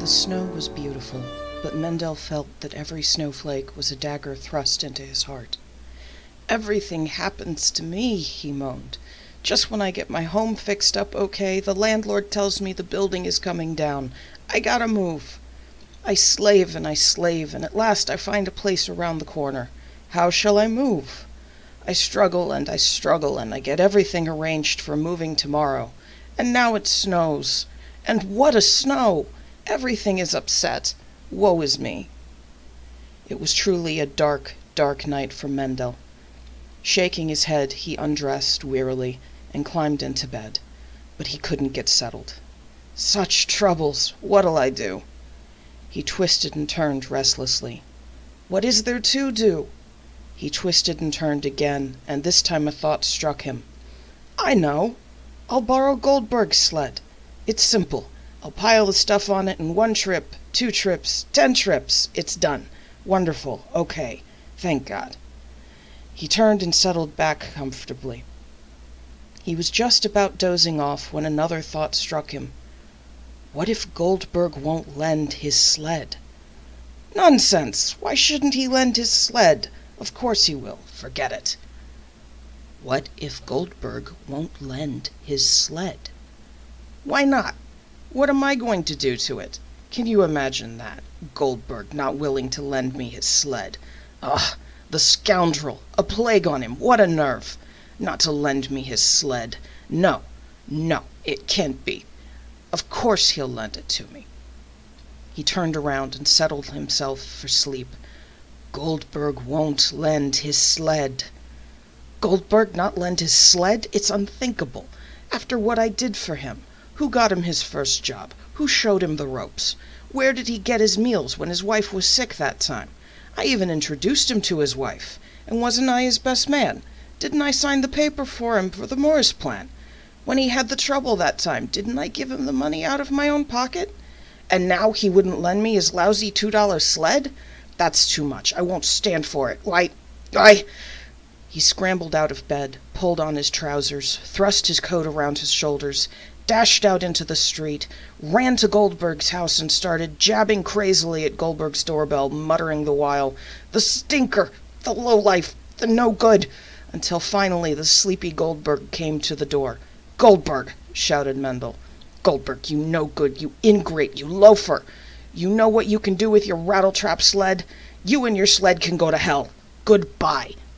The snow was beautiful, but Mendel felt that every snowflake was a dagger thrust into his heart. "Everything happens to me," he moaned. "Just when I get my home fixed up okay, the landlord tells me the building is coming down. I gotta move. I slave, and at last I find a place around the corner. How shall I move? I struggle, and I get everything arranged for moving tomorrow. And now it snows. And what a snow! Everything is upset. Woe is me." It was truly a dark, dark night for Mendel. Shaking his head, he undressed wearily and climbed into bed. But he couldn't get settled. "Such troubles! What'll I do?" He twisted and turned restlessly. "What is there to do?" He twisted and turned again, and this time a thought struck him. "I know! I'll borrow Goldberg's sled. It's simple. I'll pile the stuff on it in 1 trip, 2 trips, 10 trips. It's done. Wonderful. Okay. Thank God." He turned and settled back comfortably. He was just about dozing off when another thought struck him. What if Goldberg won't lend his sled? Nonsense! Why shouldn't he lend his sled? Of course he will. Forget it. What if Goldberg won't lend his sled? Why not? What am I going to do to it? Can you imagine that? Goldberg not willing to lend me his sled. Ugh! The scoundrel! A plague on him! What a nerve! Not to lend me his sled. No, no, it can't be. Of course he'll lend it to me. He turned around and settled himself for sleep. Goldberg won't lend his sled. Goldberg not lend his sled? It's unthinkable. After what I did for him. Who got him his first job? Who showed him the ropes? Where did he get his meals when his wife was sick that time? I even introduced him to his wife. And wasn't I his best man? Didn't I sign the paper for him for the Morris plan? When he had the trouble that time, didn't I give him the money out of my own pocket? And now he wouldn't lend me his lousy $2 sled? That's too much. I won't stand for it. Why... He scrambled out of bed, pulled on his trousers, thrust his coat around his shoulders, dashed out into the street, ran to Goldberg's house and started jabbing crazily at Goldberg's doorbell, muttering the while, "The stinker! The lowlife! The no good!" until finally the sleepy Goldberg came to the door. "Goldberg!" shouted Mendel. "Goldberg, you no good, you ingrate, you loafer! You know what you can do with your rattletrap sled? You and your sled can go to hell! Goodbye!